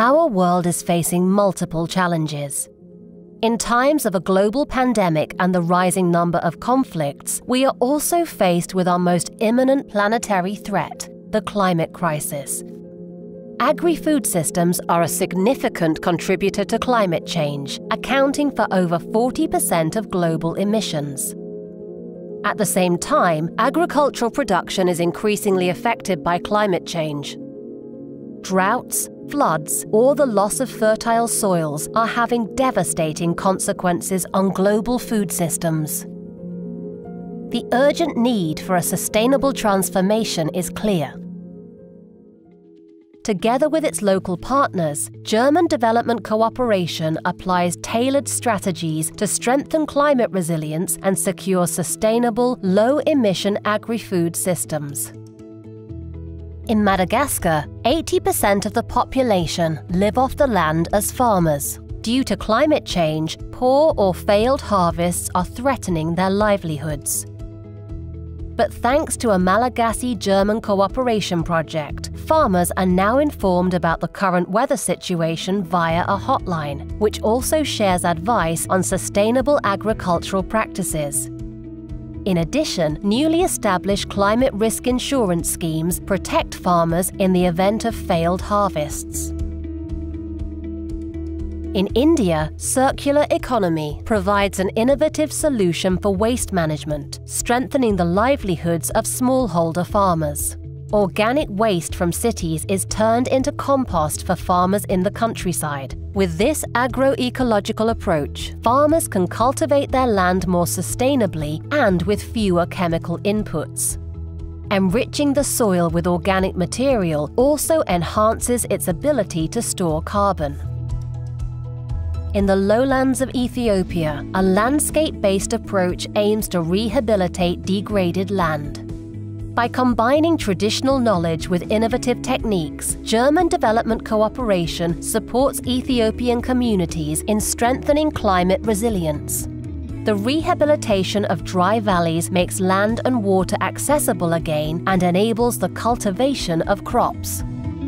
our world is facing multiple challenges. In times of a global pandemic and the rising number of conflicts, we are also faced with our most imminent planetary threat, the climate crisis. Agri-food systems are a significant contributor to climate change, accounting for over 40% of global emissions. At the same time, agricultural production is increasingly affected by climate change. Droughts, floods, or the loss of fertile soils are having devastating consequences on global food systems. The urgent need for a sustainable transformation is clear. Together with its local partners, German development cooperation applies tailored strategies to strengthen climate resilience and secure sustainable, low-emission agri-food systems. In Madagascar, 80% of the population live off the land as farmers. Due to climate change, poor or failed harvests are threatening their livelihoods. But thanks to a Malagasy-German cooperation project, farmers are now informed about the current weather situation via a hotline, which also shares advice on sustainable agricultural practices. In addition, newly established climate risk insurance schemes protect farmers in the event of failed harvests. In India, circular economy provides an innovative solution for waste management, strengthening the livelihoods of smallholder farmers. Organic waste from cities is turned into compost for farmers in the countryside. With this agroecological approach, farmers can cultivate their land more sustainably and with fewer chemical inputs. Enriching the soil with organic material also enhances its ability to store carbon. In the lowlands of Ethiopia, a landscape-based approach aims to rehabilitate degraded land. By combining traditional knowledge with innovative techniques, German development cooperation supports Ethiopian communities in strengthening climate resilience. The rehabilitation of dry valleys makes land and water accessible again and enables the cultivation of crops.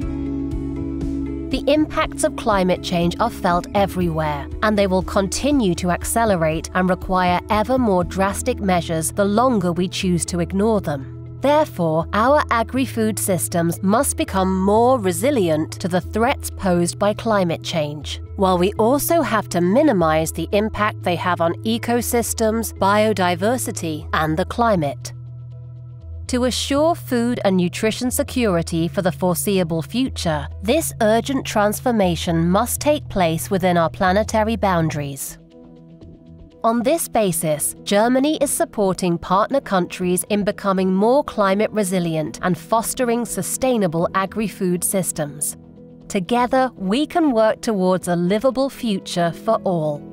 The impacts of climate change are felt everywhere, and they will continue to accelerate and require ever more drastic measures the longer we choose to ignore them. Therefore, our agri-food systems must become more resilient to the threats posed by climate change, while we also have to minimize the impact they have on ecosystems, biodiversity, and the climate. To assure food and nutrition security for the foreseeable future, this urgent transformation must take place within our planetary boundaries. On this basis, Germany is supporting partner countries in becoming more climate resilient and fostering sustainable agri-food systems. Together, we can work towards a livable future for all.